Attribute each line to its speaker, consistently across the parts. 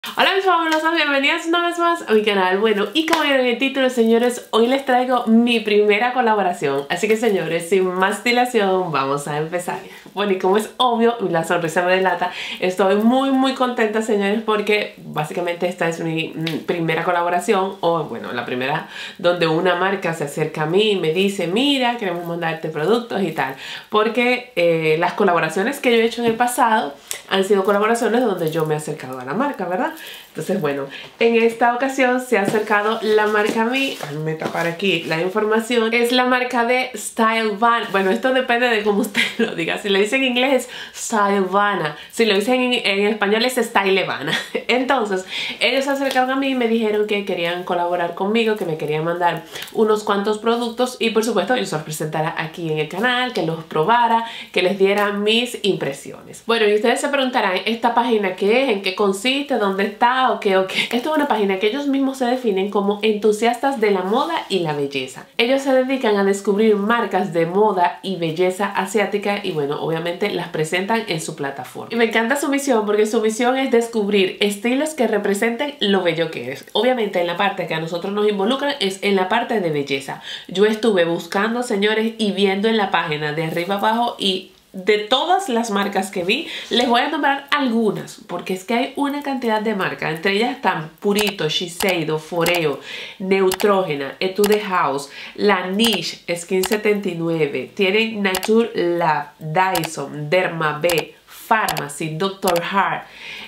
Speaker 1: Hola mis fabulosas, bienvenidas una vez más a mi canal. Bueno, y como vieron en el título, señores, hoy les traigo mi primera colaboración. Así que señores, sin más dilación, vamos a empezar. Bueno, y como es obvio, la sonrisa me delata, estoy muy contenta, señores, porque básicamente esta es mi primera colaboración, o bueno, la primera donde una marca se acerca a mí y me dice, mira, queremos mandarte productos y tal. Porque las colaboraciones que yo he hecho en el pasado han sido colaboraciones donde yo me he acercado a la marca, ¿verdad? Entonces, bueno, en esta ocasión se ha acercado la marca a mí. Déjame tapar aquí la información. Es la marca de Stylevana. Bueno, esto depende de cómo usted lo diga. Si le dicen en inglés es Stylevana. Si lo dicen en español es Stylevana. Entonces, ellos se acercaron a mí y me dijeron que querían colaborar conmigo, que me querían mandar unos cuantos productos y por supuesto yo se los presentara aquí en el canal, que los probara, que les diera mis impresiones. Bueno, y ustedes se preguntarán, ¿esta página qué es? ¿En qué consiste? ¿Dónde está? Ok. Esto es una página que ellos mismos se definen como entusiastas de la moda y la belleza. Ellos se dedican a descubrir marcas de moda y belleza asiática y bueno, obviamente las presentan en su plataforma. Y me encanta su misión porque su misión es descubrir estilos que representen lo bello que es. Obviamente en la parte que a nosotros nos involucra es en la parte de belleza. Yo estuve buscando, señores, y viendo en la página de arriba abajo y de todas las marcas que vi, les voy a nombrar algunas, porque es que hay una cantidad de marcas. Entre ellas están Purito, Shiseido, Foreo, Neutrogena, Etude House, La Niche, Skin 79, tienen Nature Lab, Dyson, Derma B, Pharmacy, Dr. Hart,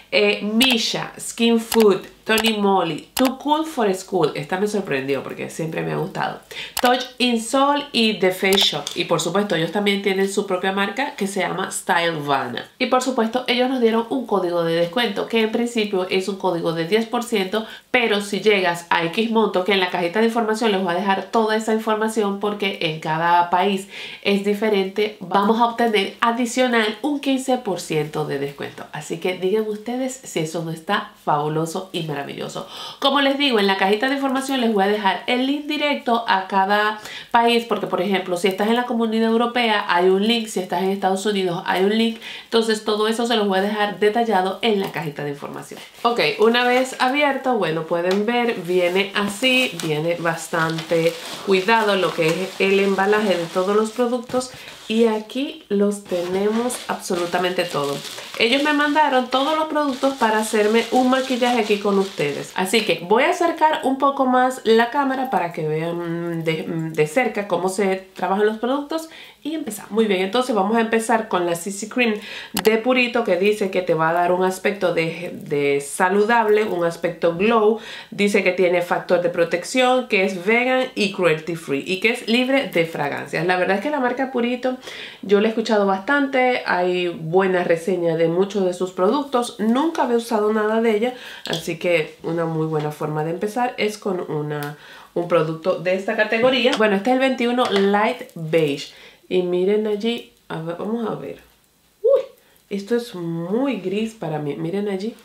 Speaker 1: Misha, Skin Food, Tony Moly, Too Cool for School. Esta me sorprendió porque siempre me ha gustado. Touch in Sol y The Face Shop. Y por supuesto ellos también tienen su propia marca que se llama Stylevana. Y por supuesto ellos nos dieron un código de descuento que en principio es un código de 10%, pero si llegas a X monto, que en la cajita de información les voy a dejar toda esa información porque en cada país es diferente, vamos a obtener adicional un 15% de descuento. Así que díganme ustedes si eso no está fabuloso y maravilloso. Como les digo, en la cajita de información les voy a dejar el link directo a cada país, porque por ejemplo, si estás en la Comunidad Europea hay un link, si estás en Estados Unidos hay un link, entonces todo eso se los voy a dejar detallado en la cajita de información. Ok, una vez abierto, bueno, pueden ver, viene así, viene bastante cuidado lo que es el embalaje de todos los productos. Y aquí los tenemos absolutamente todo. Ellos me mandaron todos los productos para hacerme un maquillaje aquí con ustedes. Así que voy a acercar un poco más la cámara para que vean de cerca cómo se trabajan los productos y empezamos. Muy bien, entonces vamos a empezar con la CC Cream de Purito, que dice que te va a dar un aspecto de saludable, un aspecto glow. Dice que tiene factor de protección, que es vegan y cruelty free y que es libre de fragancias. La verdad es que la marca Purito yo la he escuchado bastante, hay buenas reseñas de muchos de sus productos. Nunca había usado nada de ella, así que una muy buena forma de empezar es con un producto de esta categoría. Bueno, este es el 21 Light Beige. Y miren allí, a ver, vamos a ver. Uy, esto es muy gris para mí. Miren allí.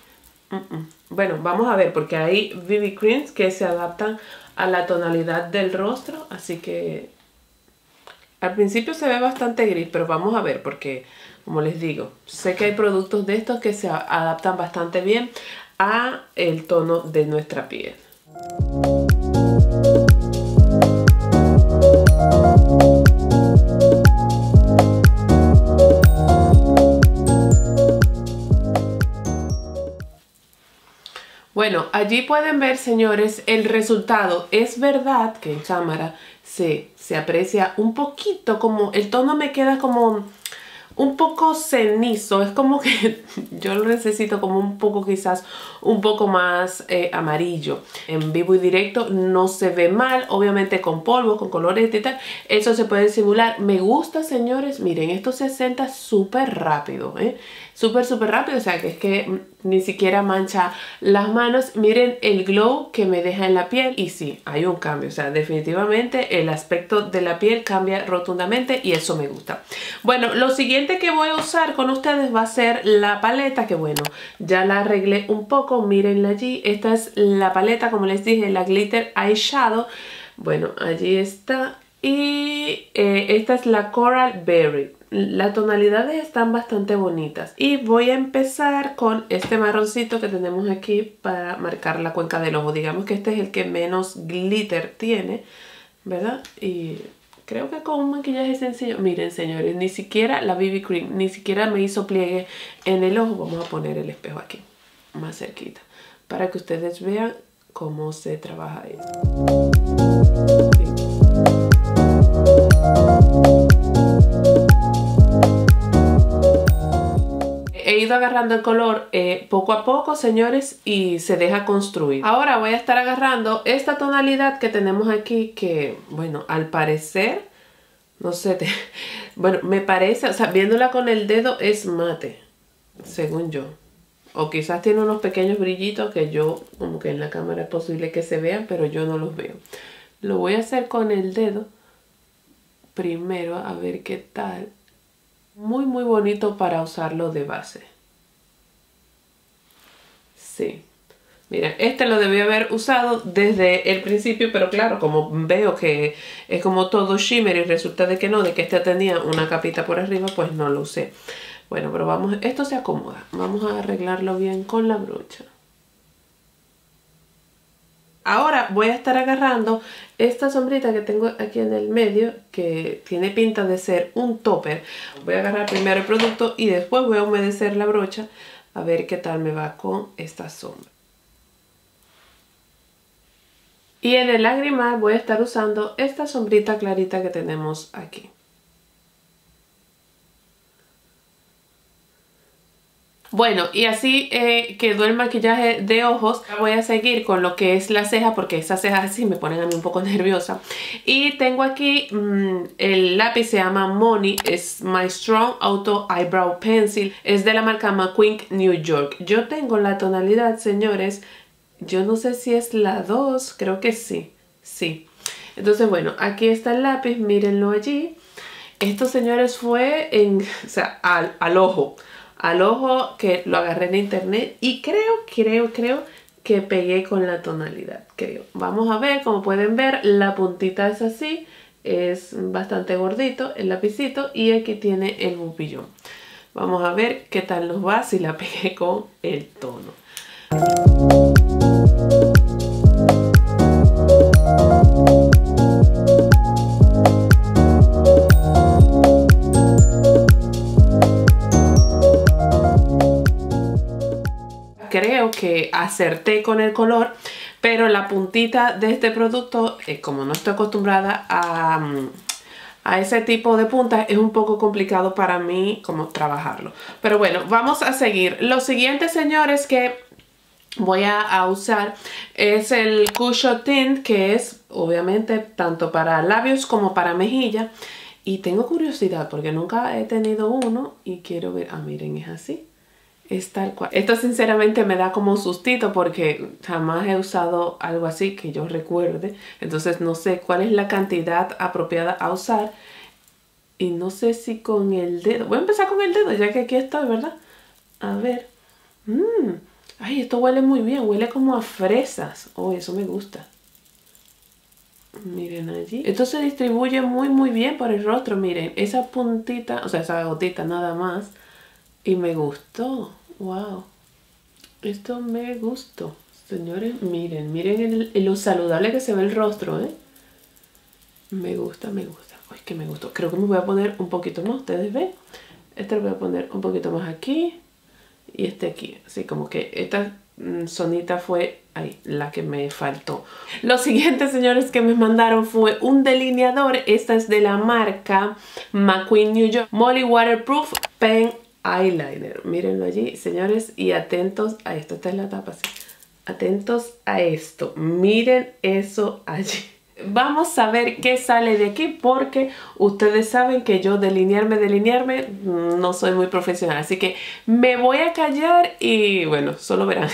Speaker 1: Bueno, vamos a ver porque hay BB Creams que se adaptan a la tonalidad del rostro. Así que al principio se ve bastante gris, pero vamos a ver porque, como les digo, sé que hay productos de estos que se adaptan bastante bien a el tono de nuestra piel. Bueno, allí pueden ver, señores, el resultado. Es verdad que en cámara se aprecia un poquito, como el tono me queda como un poco cenizo. Es como que yo lo necesito como un poco, quizás un poco más amarillo. En vivo y directo no se ve mal, obviamente con polvo, con colores y tal, eso se puede simular. Me gusta, señores, miren, esto se asenta súper rápido, súper rápido, o sea que es que ni siquiera mancha las manos. Miren el glow que me deja en la piel y sí, hay un cambio, o sea, definitivamente el aspecto de la piel cambia rotundamente y eso me gusta. Bueno, lo siguiente que voy a usar con ustedes va a ser la paleta, que bueno, ya la arreglé un poco, mírenla allí. Esta es la paleta, como les dije, la Glitter Eyeshadow. Bueno, allí está. Y esta es la Coral Berry. las tonalidades están bastante bonitas. Y voy a empezar con este marroncito que tenemos aquí para marcar la cuenca del ojo. Digamos que este es el que menos glitter tiene, ¿verdad? Y creo que con un maquillaje sencillo. Miren, señores, ni siquiera la BB Cream, ni siquiera me hizo pliegue en el ojo. Vamos a poner el espejo aquí, más cerquita, para que ustedes vean cómo se trabaja esto. He ido agarrando el color poco a poco, señores, y se deja construir. Ahora voy a estar agarrando esta tonalidad que tenemos aquí, que, bueno, al parecer, no sé, bueno, me parece, o sea, viéndola con el dedo es mate, según yo. O quizás tiene unos pequeños brillitos que yo, como que en la cámara es posible que se vean, pero yo no los veo. Lo voy a hacer con el dedo primero, a ver qué tal. Muy muy bonito para usarlo de base. Sí. Mira, este lo debí haber usado desde el principio, pero claro, como veo que es como todo shimmer y resulta de que no, de que este tenía una capita por arriba, pues no lo usé. Bueno, pero vamos, esto se acomoda. Vamos a arreglarlo bien con la brocha. Ahora voy a estar agarrando esta sombrita que tengo aquí en el medio, que tiene pinta de ser un topper. Voy a agarrar primero el producto y después voy a humedecer la brocha a ver qué tal me va con esta sombra. Y en el lagrimal voy a estar usando esta sombrita clarita que tenemos aquí. Bueno, y así quedó el maquillaje de ojos. Voy a seguir con lo que es la ceja, porque esas cejas así me ponen a mí un poco nerviosa. Y tengo aquí el lápiz, se llama Money, es My Strong Auto Eyebrow Pencil. Es de la marca McQueen New York. Yo tengo la tonalidad, señores, yo no sé si es la 2, creo que sí, sí. Entonces, bueno, aquí está el lápiz, mírenlo allí. Esto, señores, fue en, o sea, al ojo. Al ojo, que lo agarré en internet y creo que pegué con la tonalidad, creo. Vamos a ver, como pueden ver, la puntita es así, es bastante gordito el lapicito y aquí tiene el pupillón. Vamos a ver qué tal nos va si la pegué con el tono. Creo que acerté con el color, pero la puntita de este producto, como no estoy acostumbrada a ese tipo de puntas, es un poco complicado para mí como trabajarlo. Pero bueno, vamos a seguir. Lo siguiente, señores, que voy a usar es el Cushion Tint, que es obviamente tanto para labios como para mejilla. Y tengo curiosidad porque nunca he tenido uno y quiero ver. Ah, miren, es así. Es tal cual. Esto sinceramente me da como sustito porque jamás he usado algo así que yo recuerde. Entonces no sé cuál es la cantidad apropiada a usar. Y no sé si con el dedo. Voy a empezar con el dedo ya que aquí estoy, ¿verdad? A ver. Ay, esto huele muy bien. Huele como a fresas. Oh, eso me gusta. Miren allí. Esto se distribuye muy bien por el rostro. Miren, esa puntita, o sea, esa gotita nada más. Y me gustó. Wow. Esto me gustó. Señores, miren lo saludable que se ve el rostro, ¿eh? Me gusta, me gusta. Ay, que me gustó. Creo que me voy a poner un poquito más. ¿Ustedes ven? Este lo voy a poner un poquito más aquí. Y este aquí. Así como que esta zonita fue ahí la que me faltó. Lo siguiente, señores, que me mandaron fue un delineador. Esta es de la marca McQueen New York. Molly Waterproof Pen Eyeliner. Mírenlo allí, señores, y atentos a esto. Esta es la tapa, sí. Atentos a esto. Miren eso allí. Vamos a ver qué sale de aquí porque ustedes saben que yo delinearme no soy muy profesional. Así que me voy a callar y bueno, solo verán.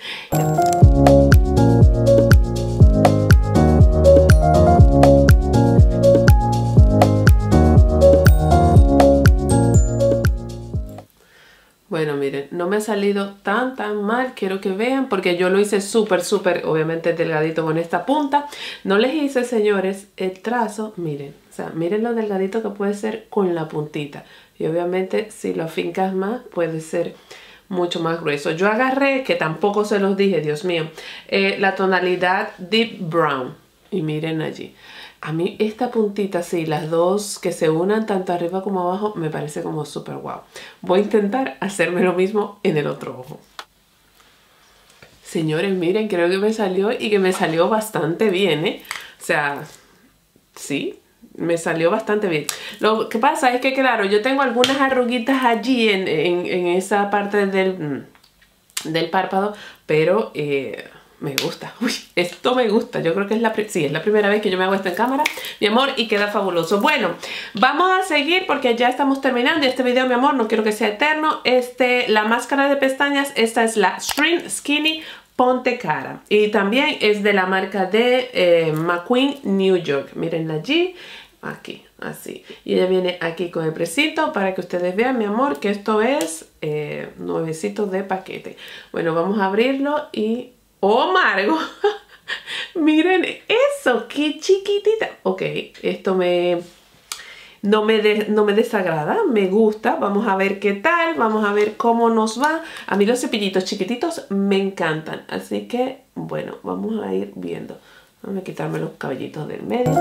Speaker 1: Bueno, miren, no me ha salido tan mal, quiero que vean, porque yo lo hice súper, obviamente delgadito con esta punta. No les hice, señores, el trazo, miren, o sea, miren lo delgadito que puede ser con la puntita. y obviamente si lo afincas más puede ser mucho más grueso. Yo agarré, que tampoco se los dije, Dios mío, la tonalidad Deep Brown y miren allí. A mí esta puntita, sí, las dos que se unan tanto arriba como abajo, me parece como súper guau. Voy a intentar hacerme lo mismo en el otro ojo. Señores, miren, creo que me salió y que me salió bastante bien, ¿eh? O sea, sí, me salió bastante bien. Lo que pasa es que, claro, yo tengo algunas arruguitas allí en esa parte del párpado, pero me gusta. Uy, esto me gusta. Yo creo que es la primera vez que yo me hago esto en cámara, mi amor, y queda fabuloso. Bueno, vamos a seguir porque ya estamos terminando este video, mi amor. No quiero que sea eterno. La máscara de pestañas, esta es la String Skinny Ponte Cara. Y también es de la marca de McQueen New York. Mírenla allí. Aquí, así. Y ella viene aquí con el precito para que ustedes vean, mi amor, que esto es nuevecito de paquete. Bueno, vamos a abrirlo y... ¡Oh, Margo! Miren eso, qué chiquitita. Ok, esto no me desagrada, me gusta. Vamos a ver qué tal, vamos a ver cómo nos va. A mí los cepillitos chiquititos me encantan, así que, bueno, vamos a ir viendo. Vamos a quitarme los cabellitos del medio.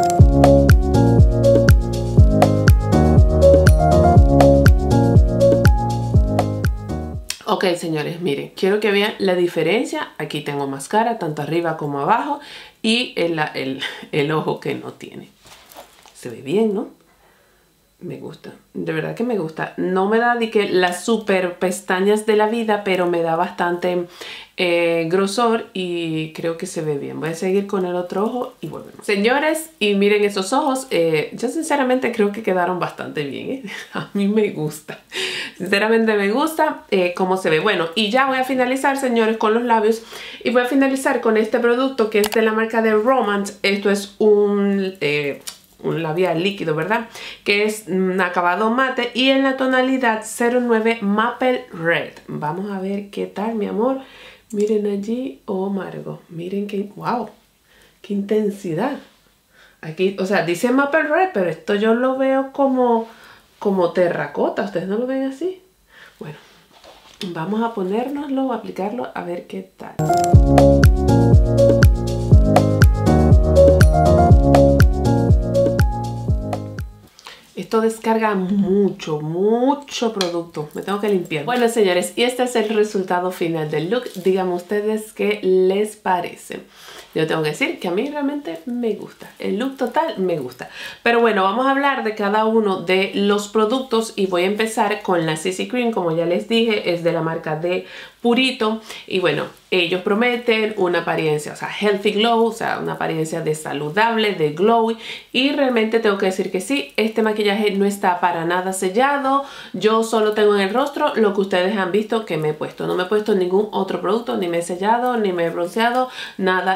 Speaker 1: Ok, señores, miren, quiero que vean la diferencia. Aquí tengo máscara, tanto arriba como abajo, y el ojo que no tiene. Se ve bien, ¿no? Me gusta, de verdad que me gusta. No me da de que las super pestañas de la vida, pero me da bastante grosor y creo que se ve bien. Voy a seguir con el otro ojo y volvemos. Señores, y miren esos ojos. Yo sinceramente creo que quedaron bastante bien, ¿eh? A mí me gusta. Sinceramente me gusta cómo se ve. Bueno, y ya voy a finalizar, señores, con los labios. Y voy a finalizar con este producto que es de la marca de Romance. Esto es un labial líquido, ¿verdad? Que es un acabado mate y en la tonalidad 09 Maple Red. Vamos a ver qué tal, mi amor. Miren allí, oh Margo, miren que, wow, qué intensidad. Aquí, o sea, dice Maple Red, pero esto yo lo veo como terracota. ¿Ustedes no lo ven así? Bueno, vamos a ponérnoslo, a aplicarlo, a ver qué tal. Esto descarga mucho producto. Me tengo que limpiar. Bueno, señores, y este es el resultado final del look. Díganme ustedes qué les parece. Yo tengo que decir que a mí realmente me gusta. El look total me gusta. Pero bueno, vamos a hablar de cada uno de los productos y voy a empezar con la CC Cream. Como ya les dije, es de la marca de Purito. Y bueno, ellos prometen una apariencia, o sea, healthy glow, o sea, una apariencia de saludable, de glow. Y realmente tengo que decir que sí, este maquillaje no está para nada sellado. Yo solo tengo en el rostro lo que ustedes han visto que me he puesto. No me he puesto ningún otro producto, ni me he sellado, ni me he bronceado, nada.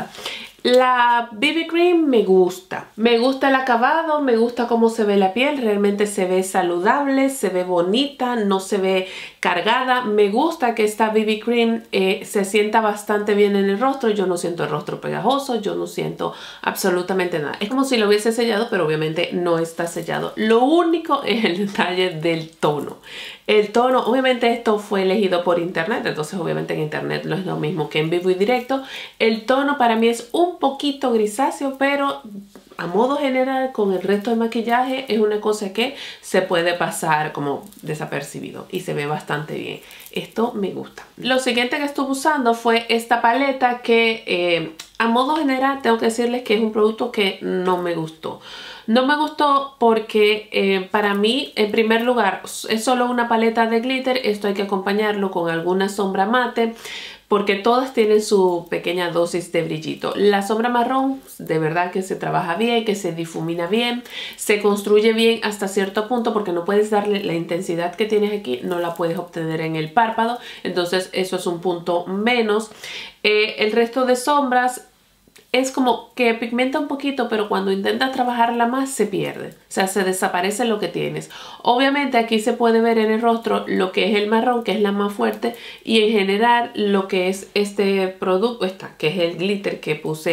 Speaker 1: La BB Cream me gusta el acabado, me gusta cómo se ve la piel, realmente se ve saludable, se ve bonita, no se ve cargada. Me gusta que esta BB Cream se sienta bastante bien en el rostro. Yo no siento el rostro pegajoso, yo no siento absolutamente nada. Es como si lo hubiese sellado, pero obviamente no está sellado. Lo único es el detalle del tono. El tono, obviamente esto fue elegido por internet, entonces obviamente en internet no es lo mismo que en vivo y directo. El tono para mí es un poquito grisáceo, pero a modo general con el resto del maquillaje es una cosa que se puede pasar como desapercibido y se ve bastante bien. Esto me gusta. Lo siguiente que estuve usando fue esta paleta que a modo general tengo que decirles que es un producto que no me gustó. No me gustó porque para mí, en primer lugar, es solo una paleta de glitter. Esto hay que acompañarlo con alguna sombra mate, porque todas tienen su pequeña dosis de brillito. La sombra marrón, de verdad que se trabaja bien, que se difumina bien, se construye bien hasta cierto punto, porque no puedes darle la intensidad que tienes aquí, no la puedes obtener en el párpado, entonces eso es un punto menos. El resto de sombras es como que pigmenta un poquito, pero cuando intentas trabajarla más se pierde. O sea, se desaparece lo que tienes. Obviamente aquí se puede ver en el rostro lo que es el marrón, que es la más fuerte, y en general lo que es este producto, que es el glitter que puse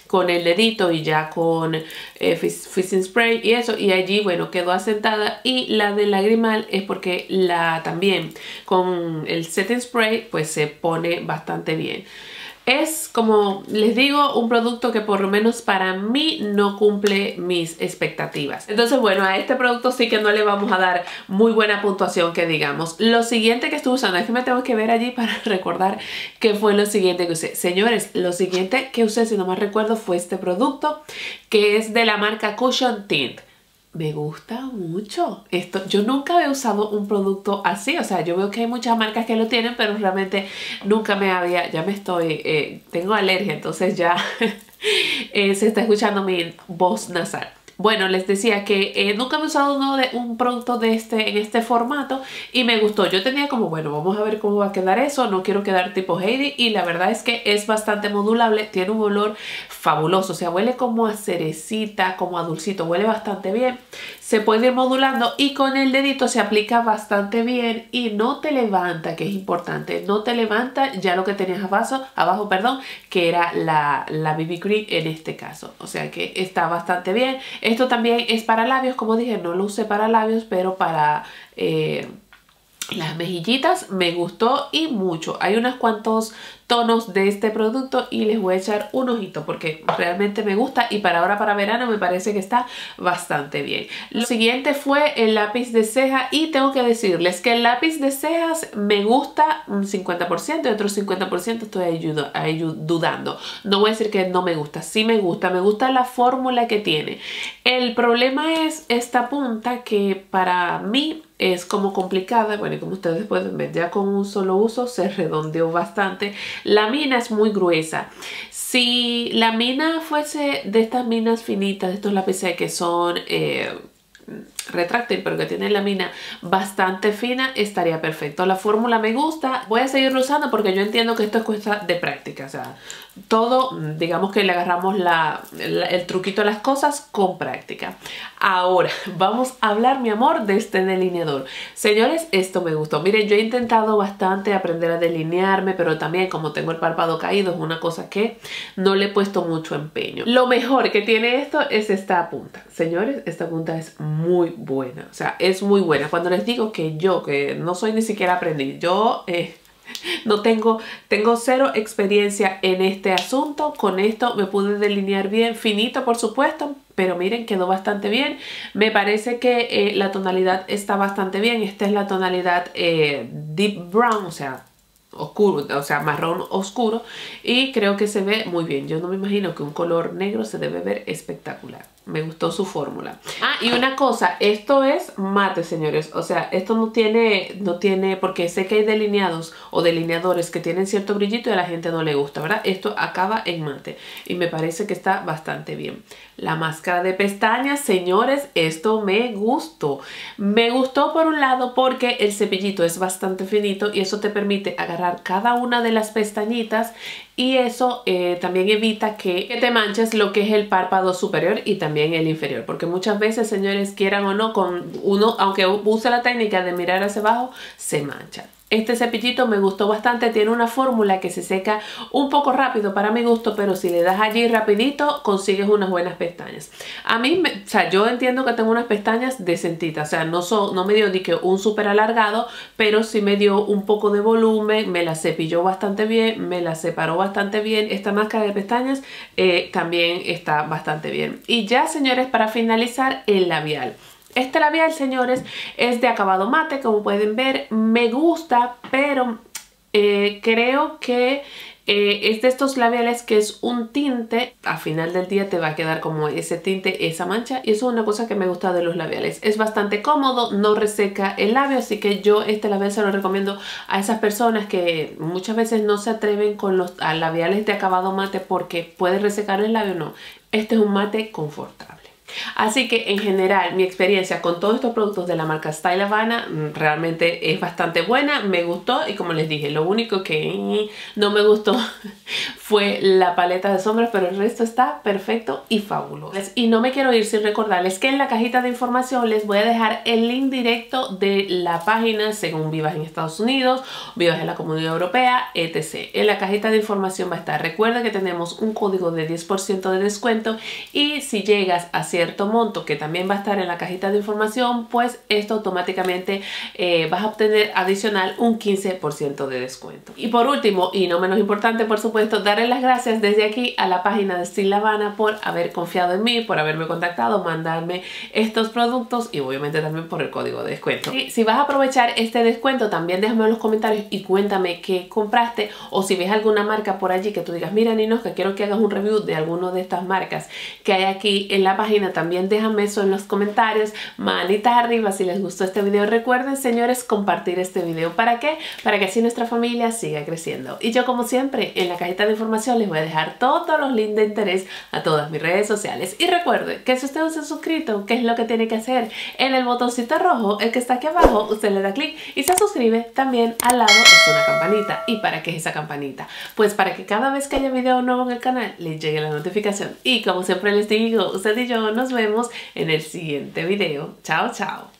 Speaker 1: con el dedito y ya con Fixing Spray y eso, y allí bueno quedó asentada. Y la de lagrimal es porque también con el Setting Spray pues se pone bastante bien. Es, como les digo, un producto que por lo menos para mí no cumple mis expectativas. Entonces, bueno, a este producto sí que no le vamos a dar muy buena puntuación, que digamos. Lo siguiente que estuve usando, es que me tengo que ver allí para recordar qué fue lo siguiente que usé. Señores, lo siguiente que usé, si no me recuerdo, fue este producto, que es de la marca Cushion Tint. Me gusta mucho esto. Yo nunca había usado un producto así. O sea, yo veo que hay muchas marcas que lo tienen, pero realmente nunca me había... Ya me estoy... tengo alergia, entonces ya se está escuchando mi voz nasal. Bueno, les decía que nunca me he usado un producto en este formato y me gustó. Yo tenía como, bueno, vamos a ver cómo va a quedar eso. No quiero quedar tipo Heidi, y la verdad es que es bastante modulable. Tiene un olor fabuloso. O sea, huele como a cerecita, como a dulcito. Huele bastante bien. Se puede ir modulando y con el dedito se aplica bastante bien y no te levanta, que es importante. No te levanta ya lo que tenías abajo, perdón, que era la BB Cream en este caso. O sea que está bastante bien. Esto también es para labios, como dije, no lo usé para labios, pero para las mejillitas me gustó y mucho. Hay unos cuantos tonos de este producto y les voy a echar un ojito porque realmente me gusta, y para ahora, para verano, me parece que está bastante bien. Lo siguiente fue el lápiz de ceja, y tengo que decirles que el lápiz de cejas me gusta un 50% y otro 50% estoy ahí dudando. No voy a decir que no me gusta, sí me gusta la fórmula que tiene. El problema es esta punta, que para mí es como complicada. Bueno, y como ustedes pueden ver, ya con un solo uso se redondeó bastante. La mina es muy gruesa. Si la mina fuese de estas minas finitas, de estos lápices que son retráctil, pero que tiene la mina bastante fina, estaría perfecto. La fórmula me gusta. Voy a seguirlo usando porque yo entiendo que esto es cuestión de práctica. O sea, todo, digamos que le agarramos el truquito a las cosas con práctica. Ahora vamos a hablar, mi amor, de este delineador. Señores, esto me gustó. Miren, yo he intentado bastante aprender a delinearme, pero también, como tengo el párpado caído, es una cosa que no le he puesto mucho empeño. Lo mejor que tiene esto es esta punta. Señores, esta punta es muy buena. O sea, es muy buena. Cuando les digo que yo, que no soy ni siquiera aprendiz, yo no tengo cero experiencia en este asunto. Con esto me pude delinear bien, finito por supuesto, pero miren, quedó bastante bien. Me parece que la tonalidad está bastante bien. Esta es la tonalidad Deep Brown, o sea, oscuro, o sea, marrón oscuro, y creo que se ve muy bien. Yo no me imagino que un color negro se debe ver espectacular. Me gustó su fórmula. Ah, y una cosa, esto es mate, señores. O sea, esto no tiene, porque sé que hay delineados o delineadores que tienen cierto brillito y a la gente no le gusta, ¿verdad? Esto acaba en mate y me parece que está bastante bien. La máscara de pestañas, señores, esto me gustó. Me gustó por un lado porque el cepillito es bastante finito y eso te permite agarrar cada una de las pestañitas, y eso también evita que te manches lo que es el párpado superior y también el inferior, porque muchas veces, señores, quieran o no, con uno, aunque use la técnica de mirar hacia abajo, se mancha. Este cepillito me gustó bastante, tiene una fórmula que se seca un poco rápido para mi gusto, pero si le das allí rapidito consigues unas buenas pestañas. A mí, o sea, yo entiendo que tengo unas pestañas decentitas, o sea, no me dio ni que un súper alargado, pero sí me dio un poco de volumen, me la cepilló bastante bien, me la separó bastante bien. Esta máscara de pestañas también está bastante bien. Y ya, señores, para finalizar, el labial. Este labial, señores, es de acabado mate, como pueden ver. Me gusta, pero creo que es de estos labiales que es un tinte. Al final del día te va a quedar como ese tinte, esa mancha. Y eso es una cosa que me gusta de los labiales. Es bastante cómodo, no reseca el labio. Así que yo este labial se lo recomiendo a esas personas que muchas veces no se atreven con los labiales de acabado mate porque puede resecar el labio. No, este es un mate confortable. Así que en general mi experiencia con todos estos productos de la marca Style Havana realmente es bastante buena, me gustó, y como les dije, lo único que no me gustó fue la paleta de sombras, pero el resto está perfecto y fabuloso. Y no me quiero ir sin recordarles que en la cajita de información les voy a dejar el link directo de la página según vivas en Estados Unidos, vivas en la Comunidad Europea, etc. En la cajita de información va a estar. Recuerda que tenemos un código de 10% de descuento y si llegas a cierto monto que también va a estar en la cajita de información, pues esto automáticamente vas a obtener adicional un 15% de descuento. Y por último, y no menos importante por supuesto, darle las gracias desde aquí a la página de Style Havana por haber confiado en mí, por haberme contactado, mandarme estos productos y obviamente también por el código de descuento. Y si vas a aprovechar este descuento, también déjame en los comentarios y cuéntame qué compraste, o si ves alguna marca por allí que tú digas, mira Ninos, que quiero que hagas un review de alguna de estas marcas que hay aquí en la página, también déjame eso en los comentarios, manitas arriba si les gustó este video. Recuerden, señores, compartir este video. ¿Para qué? Para que así nuestra familia siga creciendo. Y yo, como siempre, en la cajita de información les voy a dejar todos los links de interés a todas mis redes sociales. Y recuerde que si usted no se ha suscrito, ¿qué es lo que tiene que hacer? En el botoncito rojo, el que está aquí abajo, usted le da clic y se suscribe. También al lado es una campanita. ¿Y para qué es esa campanita? Pues para que cada vez que haya video nuevo en el canal les llegue la notificación. Y como siempre les digo, usted y yo nos vemos en el siguiente video. Chao, chao.